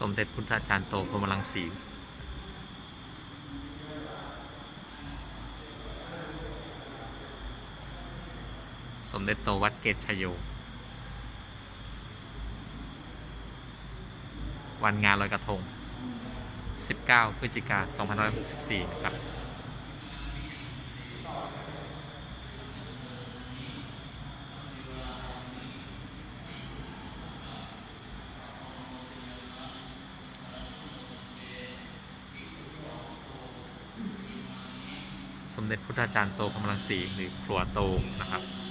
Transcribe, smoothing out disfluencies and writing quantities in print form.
สมเด็จพุทธาจารย์โตพรหมรังสีสมเด็จโตวัดเกตชโยวันงานลอยกระทง19 พฤศจิกายน 2564 นะครับสมเด็จพุทธาจารย์โตพรหมรังสีหรือครัวโตนะครับ